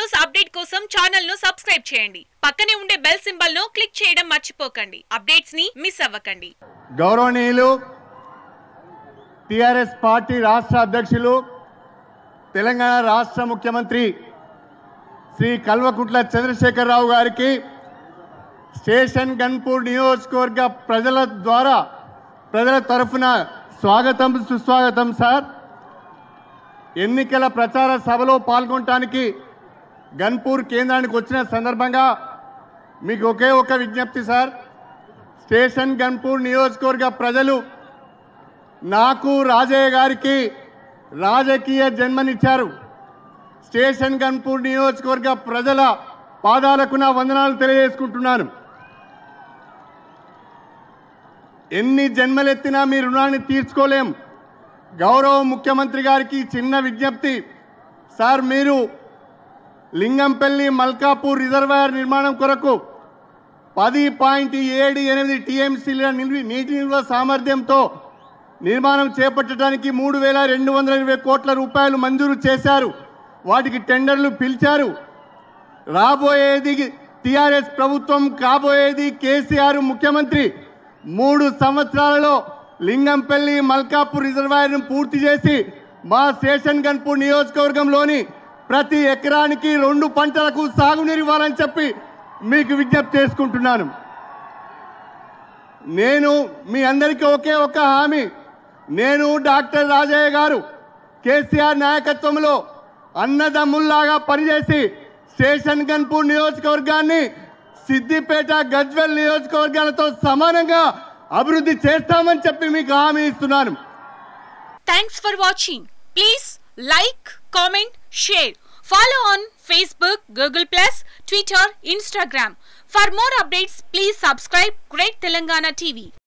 News update కోసం channel ను subscribe చేయండి. పక్కనే ఉండే బెల్ సింబల్ ను క్లిక్ చేయడం మర్చిపోకండి. అప్డేట్స్ ని మిస్ అవ్వకండి. గౌరవనీయులు TRS పార్టీ రాష్ట్ర అధ్యక్షులు తెలంగాణ రాష్ట్ర ముఖ్యమంత్రి శ్రీ కల్వకుంట్ల చంద్రశేఖర్ రావు గారికి స్టేషన్ గన్పూర్ నియోజకవర్గ ప్రజల తరఫున స్వాగతం సుస్వాగతం సార్. ఎన్నికల ప్రచార సభలో పాల్గొనడానికి గన్పూర్ కేంద్రానికి వచ్చిన సందర్భంగా మీకు ఒకే ఒక విజ్ఞప్తి సార్. స్టేషన్ గన్పూర్ నియోజకవర్గ ప్రజలు నాకు రాజయ్య గారికి రాజకీయ జన్మనిచ్చారు. స్టేషన్ గన్పూర్ నియోజకవర్గ ప్రజల పాదాలకు నా వందనాలు తెలియజేసుకుంటున్నాను. ఎన్ని జన్మలెత్తినా మీ రుణాన్ని తీర్చుకోలేం. గౌరవ ముఖ్యమంత్రి గారికి చిన్న విజ్ఞప్తి సార్, మీరు లింగంపల్లి మల్కాపూర్ రిజర్వాయర్ నిర్మాణం కొరకు 10.78 TMCల నీటి నిల్వ సామర్థ్యంతో నిర్మాణం చేపట్టడానికి 3,220 కోట్ల రూపాయలు మంజూరు చేశారు. వాటికి టెండర్లు పిలిచారు. రాబోయేది TRS ప్రభుత్వం, కాబోయేది KCR ముఖ్యమంత్రి. 3 సంవత్సరాలలో లింగంపల్లి మల్కాపూర్ రిజర్వాయర్ను పూర్తి చేసి మా స్టేషన్ గన్పూర్ నియోజకవర్గంలోని ప్రతి ఎకరానికి 2 పంటలకు సాగునీరు ఇవ్వాలని చెప్పి మీకు విజ్ఞప్తి చేసుకుంటున్నాను. నేను మీ అందరికీ ఒకే ఒక హామీ, నేను డాక్టర్ రాజయ్య గారు KCR నాయకత్వంలో అన్నదమ్ముల్లాగా పనిచేసి స్టేషన్ గన్పూర్ నియోజకవర్గాన్ని సిద్దిపేట గజ్వెల్ నియోజకవర్గాలతో సమానంగా అభివృద్ధి చేస్తామని చెప్పి మీకు హామీ ఇస్తున్నాను. Thanks for watching. Please like, comment, share. Follow on Facebook, Google+, Twitter, Instagram. For more updates, please subscribe Great Telangana TV.